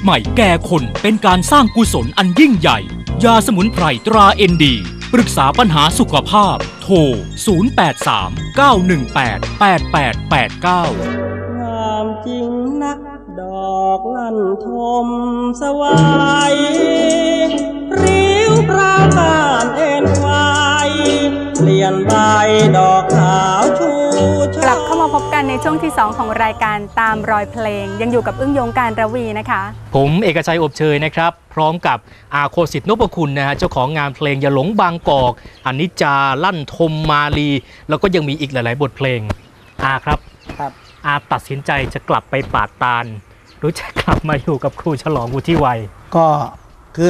ใหม่แก่คนเป็นการสร้างกุศลอันยิ่งใหญ่ยาสมุนไพรตราเอ็นดีปรึกษาปัญหาสุขภาพโทร 0839188889 งามจริงนักดอกลั่นทมสวายริ้วพราวกานเอ็นไว้เปลี่ยนใบดอกขาวชูกลับเข้ามาพบกันในช่วงที่ 2 ของรายการตามรอยเพลงยังอยู่กับอึ้งยงการระวีนะคะผมเอกชัยอบเชยนะครับพร้อมกับอาโคสิทธิ์นพคุณนะฮะเจ้าของงานเพลงอย่าหลงบางกอกอนิจจาลั่นทมมาลีแล้วก็ยังมีอีกหลายๆบทเพลงครับอาตัดสินใจจะกลับไปปาดตาลหรือจะกลับมาอยู่กับครูฉลองวุฒิวัยก็คือ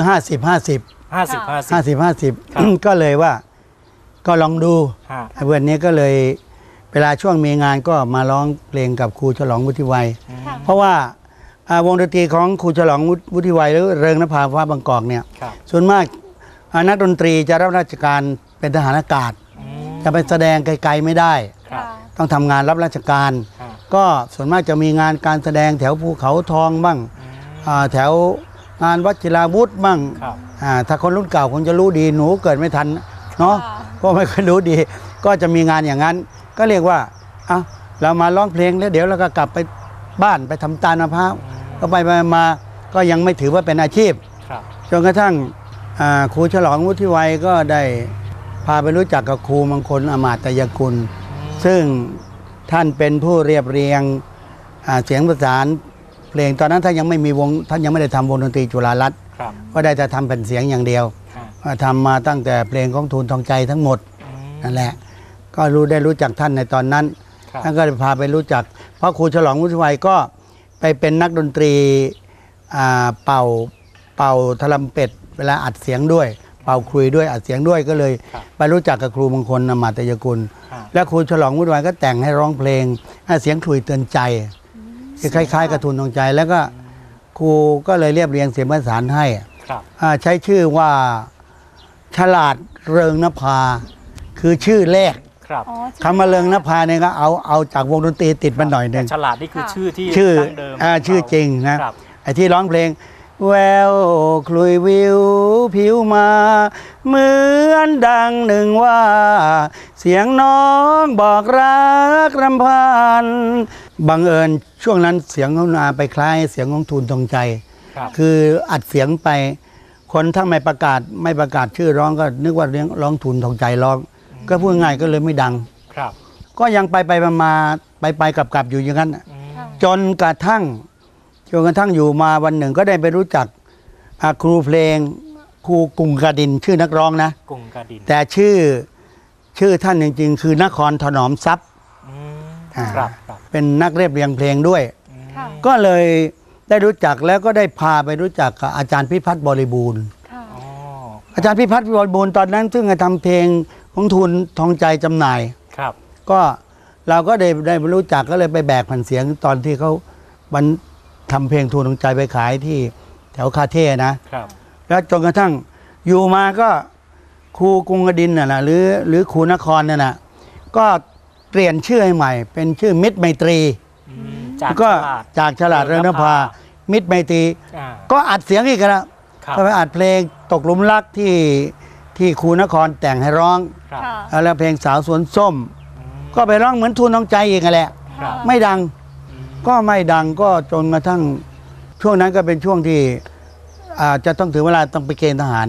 50 ก็เลยว่าก็ลองดูวันนี้ก็เลยเวลาช่วงมีงานก็มาร้องเพลงกับครูฉลองวุฒิวัยเพราะว่าวงดนตรีของครูฉลองวุฒิวัยหรือเริงนภาฟ้าบางกอกเนี่ยส่วนมากนักดนตรีจะรับราชการเป็นทหารอากาศจะไปแสดงไกลๆไม่ได้ต้องทำงานรับราชการก็ส่วนมากจะมีงานการแสดงแถวภูเขาทองบ้างแถวงานวัชิราวุธบ้างถ้าคนรุ่นเก่าคงจะรู้ดีหนูเกิดไม่ทันเนาะก็ไม่ค่อยรู้ดีก็จะมีงานอย่างนั้นก็เรียกว่าเรามาร้องเพลงแล้วเดี๋ยวเราก็กลับไปบ้านไปทำตาลมะพร้าวก็ไปมาก็ยังไม่ถือว่าเป็นอาชีพจนกระทั่งครูฉลองวุฒิวัยก็ได้พาไปรู้จักกับครูมงคลอมาตยกุลซึ่งท่านเป็นผู้เรียบเรียงเสียงประสานเพลงตอนนั้นท่านยังไม่มีวงท่านยังไม่ได้ทำวงดนตรีจุฬารัตน์ก็ได้แต่ทำเป็นเสียงอย่างเดียวทำมาตั้งแต่เพลงของทูลทองใจทั้งหมดนั่นแหละก็ได้รู้จักท่านในตอนนั้นท่านก็พาไปรู้จักเพราะครูฉลองวุฒิวัยก็ไปเป็นนักดนตรีเป่าทลัมเป็ดเวลาอัดเสียงด้วยเป่าคลุยด้วยอัดเสียงด้วยก็เลยไปรู้จักกับครูมงคลอมาตยกุลและครูฉลองวุฒิวัยก็แต่งให้ร้องเพลงให้เสียงคลุยเตือนใจคล้ายๆกระทูลทองใจแล้วก็ครูก็เลยเรียบเรียงเสียงประสานให้ใช้ชื่อว่าฉลาดเริงนภาคือชื่อแรกคำว่าเริงนภาเนี่ยก็เอาจากวงดนตรีติดมาหน่อยหนึ่งฉลาดนี่คือชื่อที่ดั้งเดิมชื่อจริงนะไอ้ที่ร้องเพลงแววคลุยวิวผิวมาเหมือนดังหนึ่งว่าเสียงน้องบอกรักรำพันบังเอิญช่วงนั้นเสียงของนาไปคล้ายเสียงของทูลทองใจคืออัดเสียงไปคนถ้าไม่ประกาศชื่อร้องก็นึกว่าร้องทูลทองใจร้องก็พูดง่ายก็เลยไม่ดังก็ยังไปมาๆกลับอยู่อย่างนั้นจนกระทั่งอยู่มาวันหนึ่งก็ได้ไปรู้จักครูเพลงครูกุงกระดินชื่อนักร้องนะกุงกระดินแต่ชื่อท่านจริงๆคือนครถนอมทรัพย์เป็นนักเรียบเรียงเพลงด้วยก็เลยได้รู้จักแล้วก็ได้พาไปรู้จักกับอาจารย์พิพัฒน์บริบูรณ์อาจารย์พิพัฒน์บริบูรณ์ตอนนั้นซึ่งทำเพลงของทูลทองใจจำหน่ายก็เราก็ได้รู้จักก็เลยไปแบกแผ่นเสียงตอนที่เขาทำเพลงทูลทองใจไปขายที่แถวคาเท่นะแล้วจนกระทั่งอยู่มาก็ครูกรุงกระดินน่ะนะหรือครูนครน่ะนะก็เปลี่ยนชื่อให้ใหม่เป็นชื่อมิตรไมตรีก็จากฉลาดเริงนภามิตรไมตรีก็อัดเสียงอีกแล้วก็ไปอัดเพลงตกหลุมรักที่ครูนครแต่งให้ร้องแล้วเพลงสาวสวนส้มก็ไปร้องเหมือนทูลทองใจอีกแหละไม่ดังก็จนกระทั่งช่วงนั้นก็เป็นช่วงที่จะต้องถึงเวลาต้องไปเกณฑ์ทหาร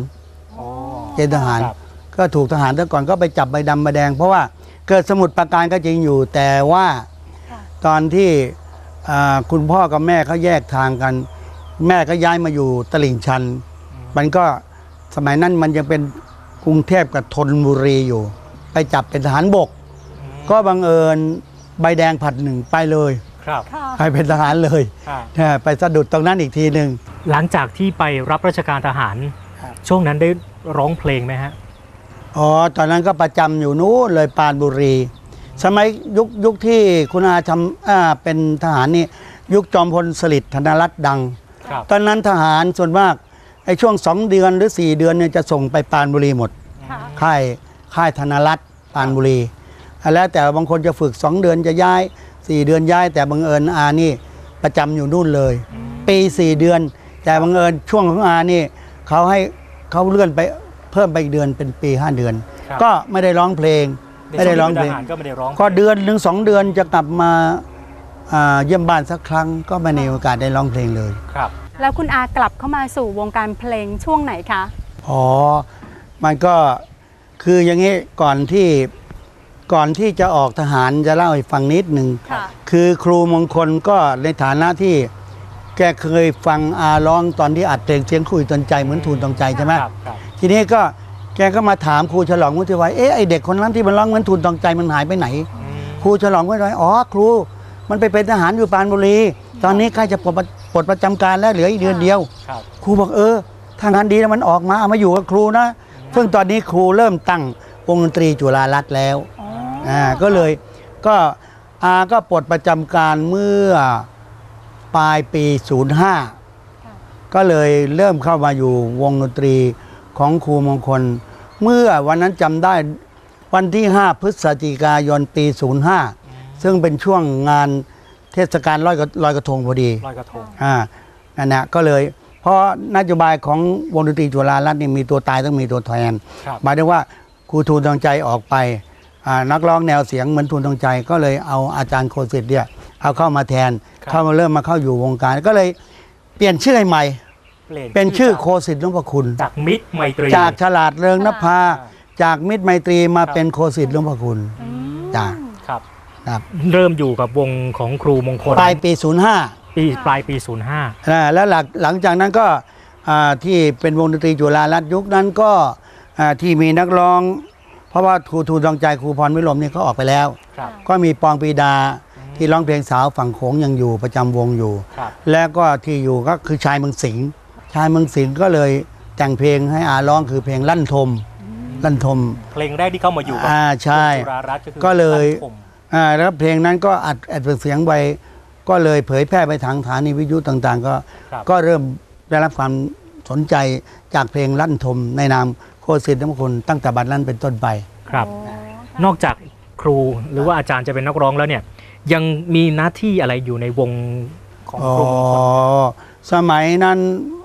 ก็ถูกทหารแต่ก่อนก็ไปจับใบดำใบแดงเพราะว่าเกิดสมุดปราการก็จริงอยู่แต่ว่าตอนที่คุณพ่อกับแม่เขาแยกทางกันแม่ก็ย้ายมาอยู่ตลิ่งชันมันก็สมัยนั้นมันยังเป็นกรุงเทพกับธนบุรีอยู่ไปจับเป็นทหารบกก็บังเอิญใบแดงผัดหนึ่งไปเลยไปเป็นทหารเลยไปสะดุดตรงนั้นอีกทีหนึ่งหลังจากที่ไปรับราชการทหารช่วงนั้นได้ร้องเพลงไหมฮะตอนนั้นก็ประจำอยู่นู้นเลยปราณบุรีสมัยยุคที่คุณอาทำเป็นทหารนี่ยุคจอมพลสฤษดิ์ธนรัตน์ดังตอนนั้นทหารส่วนมากไอ้ช่วง2 เดือนหรือ4 เดือนเนี่ยจะส่งไปปราณบุรีหมดค่ายธนรัตน์ปราณบุรีแล้วแต่บางคนจะฝึก2 เดือนจะย้าย4 เดือนย้ายแต่บังเอิญนี่ประจำอยู่นู่นเลยปี4 เดือนแต่บังเอิญช่วงของอานี่เขาเลื่อนไปเพิ่มไปอีกเดือนเป็นปี 5 เดือนครับก็ไม่ได้ร้องเพลง ไม่ได้ร้องเพลงในช่วที่ป็นทหารก็ไม่ได้ร้องก็เดือนหนึ่ง2 เดือนจะกลับมาเยี่ยมบ้านสักครั้งก็ไม่มีโอกาสได้ร้องเพลงเลยครับแล้วคุณอากลับเข้ามาสู่วงการเพลงช่วงไหนคะอ๋อ มันก็คืออย่างนี้ก่อนที่จะออกทหารจะเล่าให้ฟังนิดหนึ่งค่ะคือครูมงคลก็ในฐานะที่แกเคยฟังอาร้องตอนที่อัดเพลงเสียงคุยตนใจเหมือนทูลตนใจใช่ไหมครับครับทีนี้ก็แกก็มาถามครูฉลองวุฒิวัยไอเด็กคนนั้นที่มันร้องเหมือนทูลตนใจมันหายไปไหน ครูฉลองวุฒิวัยอ๋อครูมันไปเป็นทหารอยู่ปรานบุรีตอนนี้ใกล้จะปลดประจำการแล้วเหลืออีกเดือนเดียวครับครูบอกถ้างานดีแล้วมันออกมาเอามาอยู่กับครูนะซึ่งตอนนี้ครูเริ่มตั้งวงดนตรีจุฬารัตน์แล้วก็เลยก็ปลดประจำการเมื่อปลายปี 05 ก็เลยเริ่มเข้ามาอยู่วงดนตรีของครูมงคล เมื่อวันนั้นจำได้วันที่ 5 พฤศจิกายนปี 05 ซึ่งเป็นช่วงงานเทศกาลลอยกระทงพอดีลอยกระทงนั่นนะก็เลยเพราะนโยบายของวงดนตรีจุฬารัตน์นี่มีตัวตายต้องมีตัวแทนครับหมายถึงว่าครูทูลดวงใจออกไปนักร้องแนวเสียงเหมือนทูลดวงใจก็เลยเอาอาจารย์โคสิทธิ์เนี่ยเอาเข้ามาแทน เข้ามาเริ่มมาเข้าอยู่วงการก็เลยเปลี่ยนชื่อให้ใหม่เป็นชื่อโคสิทธิ์หลวงพ่อคุณจากมิตรไมตรีจากฉลาดเริงนภาจากมิตรไมตรีมาเป็นโคสิทธิ์หลวงพ่อคุณจ้าครับครับเริ่มอยู่กับวงของครูมงคลปลายปี 05 ปลายปีแล้วหลังจากนั้นก็ที่เป็นวงดนตรีจุฬารัตน์ยุคนั้นก็ที่มีนักร้อง เพราะว่าครูทูลดวงใจครูพรวิลมนี่เขาออกไปแล้ว 05 ครับก็มีปองปีดาที่ร้องเพลงสาวฝั่งโขงยังอยู่ประจำวงอยู่ครับแล้วก็ที่อยู่ก็คือชายเมืองสิงห์ชายเมืองสิงห์ก็เลยแต่งเพลงให้อาร้องคือเพลงลั่นทมเพลงแรกที่เข้ามาอยู่กับใช่จุฬารัตน์ก็คือก็เลยลั่นทมแล้วเพลงนั้นก็อัดเสียงไว้ก็เลยเผยแพร่ไปทางสถานีวิทยุต่างๆครับก็เริ่มได้รับความสนใจจากเพลงลั่นทมในนามโคสิทธิ์หลวงพ่อคุณตั้งแต่บัดนั้นเป็นต้นไปครับ นอกจากครูหรือว่าอาจารย์จะเป็นนักร้องแล้วเนี่ยยังมีหน้าที่อะไรอยู่ในวงของครูมงคลสมัยนั้น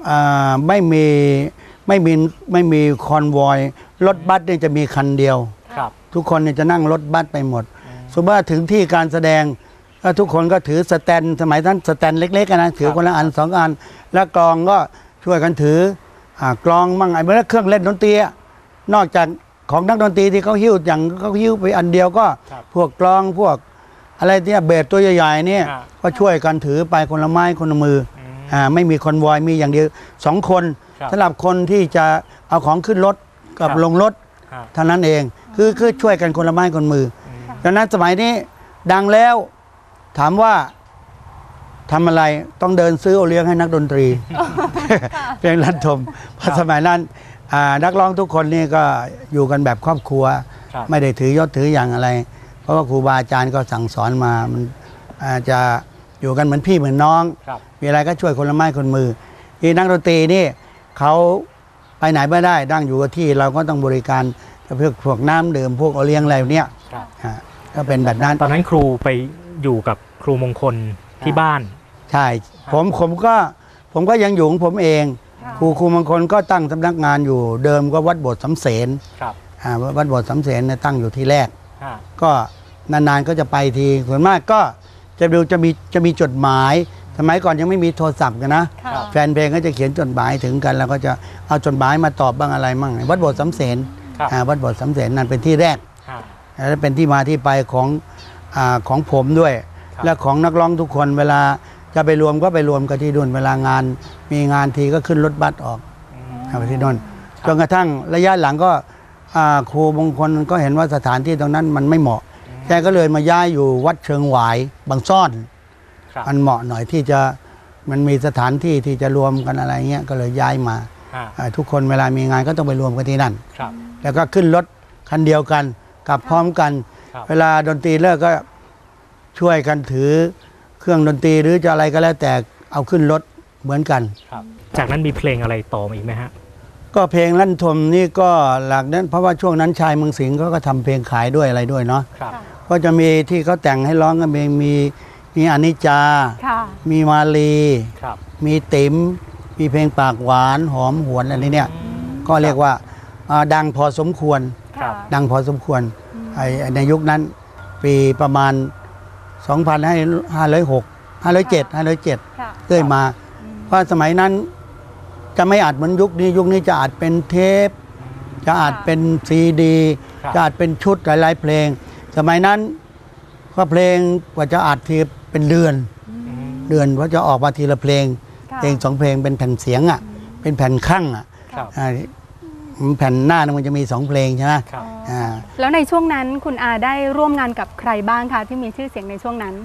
ไม่มีคอนวอยรถบัสเนี่ยจะมีคันเดียวครับทุกคนเนี่ยจะนั่งรถบัสไปหมดสมมติว่าถึงที่การแสดงแล้วทุกคนก็ถือสแตนสมัยนั้นสแตนเล็กๆนะถือคนละอัน2 อัน แล้วกลองก็ช่วยกันถือกลองมั่งไอ้เมื่อเครื่องเล่นดนตรีนอกจากของนักดนตรีที่เขาหิ้วอย่างเขาหิ้วไปอันเดียวก็ครับพวกกลองพวกอะไรเนี่ยเบสตัวใหญ่ๆเนี่ยครับก็ช่วยกันถือไปคนละไม้คนละมือไม่มีคอนวอยมีอย่างเดียว2 คนครับสำหรับคนที่จะเอาของขึ้นรถกับครับลงรถครับเท่านั้นเองคือช่วยกันคนละไม้คนละมือดังนั้นสมัยนี้ดังแล้วถามว่าทำอะไรต้องเดินซื้อโอเลี้ยงให้นักดนตรี เพลงลั่นทมเพราะสมัยนั้นนักร้องทุกคนนี่ก็อยู่กันแบบครอบครัวครับไม่ได้ถือยศถืออย่างอะไร เพราะว่าครูบาอาจารย์ก็สั่งสอนมามันจะอยู่กันเหมือนพี่เหมือนน้องครับมีอะไรก็ช่วยคนละไม้คนมือที่นักดนตรีนี่เขาไปไหนไม่ได้ดั้งอยู่กับที่เราก็ต้องบริการพวกน้ำดื่มพวกโอเลี้ยงอะไรเนี่ยครับก็เป็นแบบนั้นตอนนั้นครูไปอยู่กับครูมงคลที่บ้านใช่ผมก็ยังอยู่ของผมเองครูมงคลก็ตั้งสำนักงานอยู่เดิมก็วัดโบสถ์สำเสนครับวัดโบสถ์สำเสนเนี่ยตั้งอยู่ที่แรกฮะก็นานๆก็จะไปทีส่วนมากก็จะมีจดหมายสมัยก่อนยังไม่มีโทรศัพท์กันนะค่ะแฟนเพลงก็จะเขียนจดหมายถึงกัน แล้วก็จะเอาจดหมายมาตอบบ้างอะไรมั่งวัดโบสถ์สำเสนครับวัดโบสถ์สำเสนนั่นเป็นที่แรกฮะและเป็นที่มาที่ไปของผมด้วยครับและของนักร้องทุกคนเวลาจะไปรวมก็ไปรวมกันที่นู่นเวลางานมีงานทีก็ขึ้นรถบัสออกไปที่นู่นจนกระทั่งระยะหลังก็ครูมงคลก็เห็นว่าสถานที่ตรงนั้นมันไม่เหมาะแกก็เลยมาย้ายอยู่วัดเชิงหวายบางซ่อนครับมันเหมาะหน่อยที่จะมันมีสถานที่ที่จะรวมกันอะไรเงี้ยก็เลยย้ายมาฮะทุกคนเวลามีงานก็ต้องไปรวมกันที่นั่นครับแล้วก็ขึ้นรถคันเดียวกันกลับพร้อมกันครับเวลาดนตรีเลิกก็ช่วยกันถือเครื่องดนตรีหรือจะอะไรก็แล้วแต่เอาขึ้นรถเหมือนกันครับจากนั้นมีเพลงอะไรต่อมาอีกไหมฮะก็เพลงลั่นทมนี่ก็หลักนั้นเพราะว่าช่วงนั้นชายเมืองสิงห์เขาก็ทำเพลงขายด้วยอะไรด้วยเนาะครับก็จะมีที่เขาแต่งให้ร้องกันมีอนิจจาค่ะมีมาลีครับมีติ๋มมีเพลงปากหวานหอมหวนอะไรเนี่ยก็เรียกว่าดังพอสมควรครับดังพอสมควรในยุคนั้นปีประมาณ 2,506 507 507เรื่อยมาเพราะสมัยนั้นจะไม่อัดเหมือนยุคนี้จะอัดเป็นเทปจะอัดเป็นซีดีจะอัดเป็นชุดหลายๆเพลงสมัยนั้นก็เพลงกว่าจะอัดทีเป็นเดือนเพราะจะออกมาทีละเพลง2 เพลงเป็นแผ่นเสียงเป็นแผ่นข้างแผ่นหน้ามันจะมี2 เพลงใช่ไหมแล้วในช่วงนั้นคุณอาได้ร่วมงานกับใครบ้างคะที่มีชื่อเสียงในช่วงนั้น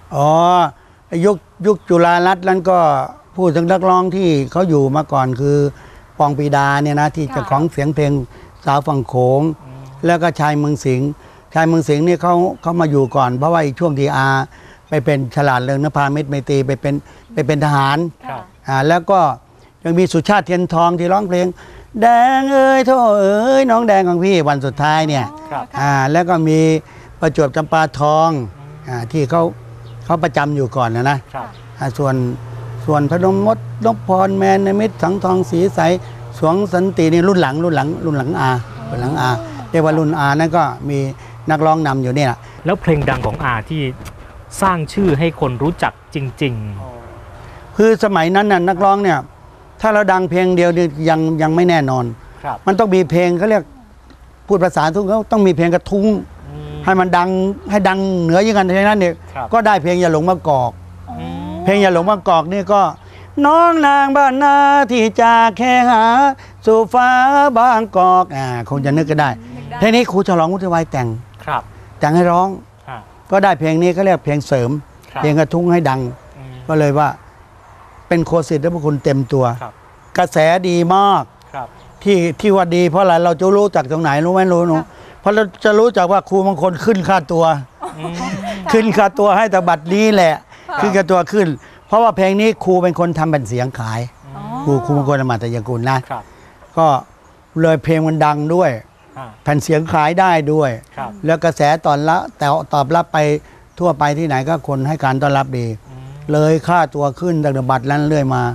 ยุคจุฬารัตน์นั้นก็พูดถึงนักร้องที่เขาอยู่มาก่อนคือปองปีดาเนี่ยนะที่เจ้าของเสียงเพลงสาวฝั่งโขงแล้วก็ชายเมืองสิงห์นี่เขามาอยู่ก่อนเพราะว่าช่วงที่อาไปเป็นฉลาดเริงนภามิตรไมตรีไปเป็นทหารแล้วก็ยังมีสุชาติเทียนทองที่ร้องเพลงแดงเอ้ยโธ่เอ้ยน้องแดงของพี่วันสุดท้ายเนี่ยแล้วก็มีประจวบจำปาทองที่เขาประจำอยู่ก่อนนะส่วนพนมมดนพพรแมนมิตรสังทองสีใสสวงสันตินี่รุ่นหลังอาเรียกว่ารุ่นอานั่นก็มีนักร้องนำอยู่นี่แหละแล้วเพลงดังของอาที่สร้างชื่อให้คนรู้จักจริงๆคือสมัยนั้นน่ะนักร้องเนี่ยถ้าเราดังเพลงเดียวยังไม่แน่นอนมันต้องมีเพลงเขาเรียกพูดภาษาทุกเขาต้องมีเพลงกระทุ้งให้มันดังให้ดังเหนือยิ่งกันฉะนั้นเนี่ยก็ได้เพลงอย่าหลงมากอกเพลงอย่าหลงมากอกนี่ก็น้องนางบ้านนาที่จากแค่หาสู่ฟ้าบางกอกคงจะนึกก็ได้เพลงนี้ครูฉลองวุฒิไวยแต่งให้ร้องก็ได้เพลงนี้เขาเรียกเพลงเสริมเพลงกระทุ้งให้ดังก็เลยว่าเป็นโคสิทธิ์และพระคุณเต็มตัวกระแสดีมากที่ว่าดีเพราะอะไรเราจะรู้จากตรงไหนรู้ไหมรู้หนูเพราะเราจะรู้จากว่าครูบางคนขึ้นค่าตัวให้แต่บัตรนี้แหละขึ้นค่าตัวขึ้นเพราะว่าเพลงนี้ครูเป็นคนทำแผ่นเสียงขายครูบางคนอมาตยกุลนะก็เลยเพลงมันดังด้วยแผ่นเสียงขายได้ด้วยแล้วกระแสตอบรับไปทั่วไปที่ไหนก็คนให้การต้อนรับดีเลยค่าตัวขึ้นตั้งแต่บัตรนั้นเรื่อยมา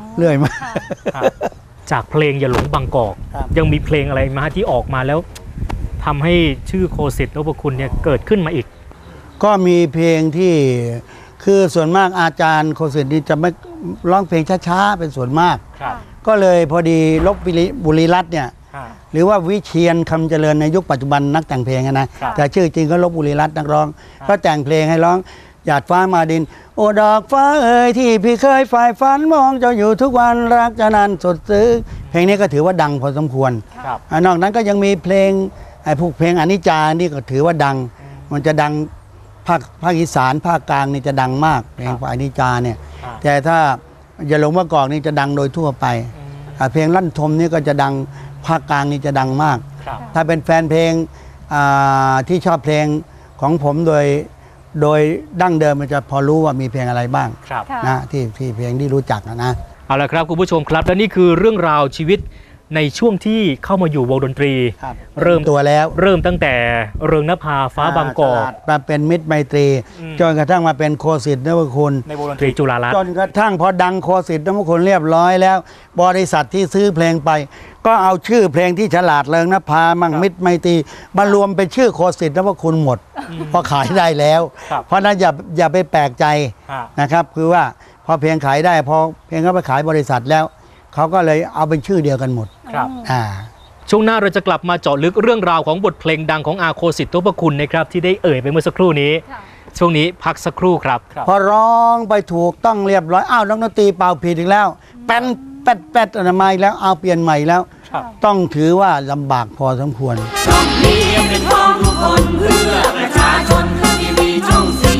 จากเพลงอย่าหลงบางกอกยังมีเพลงอะไรมาที่ออกมาแล้วทำให้ชื่อโคสิทธิ์นพคุณเนี่ยเกิดขึ้นมาอีกก็มีเพลงที่คือส่วนมากอาจารย์โคสิทธิ์นี่จะไม่ร้องเพลงช้าๆเป็นส่วนมากก็เลยพอดีลบบุรีรัตน์เนี่ยหรือว่าวิเชียรคำเจริญในยุคปัจจุบันนักแต่งเพลงนะแต่ชื่อจริงก็ลบบุรีรัตน์นักร้องก็แต่งเพลงให้ร้องหยาดฟ้ามาดินโอ้ดอกฟ้าเอ๋ยที่พี่เคยฝ่ายฝันมองเจ้าอยู่ทุกวันรักจะนานสดซึ้งเพลงนี้ก็ถือว่าดังพอสมควรนอกนั้นก็ยังมีเพลงพวกเพลงอนิจจานี่ก็ถือว่าดังมันจะดังภาคอีสานภาคกลางนี่จะดังมากเพลงอนิจจาเนี่ยแต่ถ้าอย่าหลงมากอกนี่จะดังโดยทั่วไปเพลงลั่นทมนี่ก็จะดังภาคกลางนี่จะดังมากถ้าเป็นแฟนเพลงที่ชอบเพลงของผมโดยดั้งเดิมมันจะพอรู้ว่ามีเพลงอะไรบ้างนะที่เพลงที่รู้จักนะเอาละครับคุณผู้ชมครับและนี่คือเรื่องราวชีวิตในช่วงที่เข้ามาอยู่วงดนตรีเริ่มตัวแล้วเริ่มตั้งแต่เริงนภาฟ้าบางกอกมาเป็นมิตรไมตรีจนกระทั่งมาเป็นโคสิทธิ์นพคุณในวงดนตรีจุฬารัตน์จนกระทั่งพอดังโคสิทธิ์นพคุณเรียบร้อยแล้วบริษัทที่ซื้อเพลงไปก็เอาชื่อเพลงที่ฉลาดเริงนภามั่งมิตรไมตรีมารวมเป็นชื่อโคสิทธิ์นพคุณหมดพอขายได้แล้วเพราะนั้นอย่าไปแปลกใจนะครับคือว่าพอเพลงขายได้พอเพลงก็ไปขายบริษัทแล้วเขาก็เลยเอาเป็นชื่อเดียวกันหมดช่วงหน้าเราจะกลับมาเจาะลึกเรื่องราวของบทเพลงดังของอาโคสิทธิ์นพคุณนะครับที่ได้เอ่ยไปเมื่อสักครู่นี้ช่วงนี้พักสักครู่ครับพอร้องไปถูกต้องเรียบร้อยอ้าวนักดนตรีเป่าผิดอีกแล้วแป๊ดอะไรมาอีกแล้วเอาเปลี่ยนใหม่แล้วต้องถือว่าลำบากพอสมควรต้องเรียนเป็นพ้องทุกคนเพื่อประชาชนที่มีช่องสี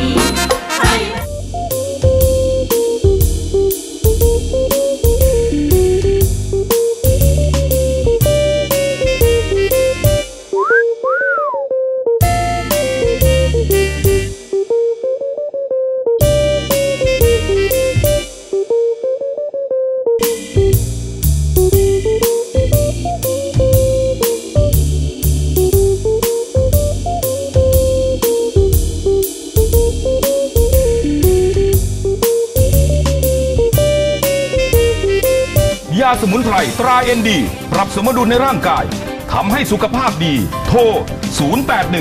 ยาสมุนไพรตราเอ็นดีปรับสมดุลในร่างกายทำให้สุขภาพดีโทร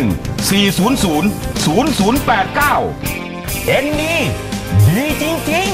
081 400 0089 เอ็นดีดีจริงๆ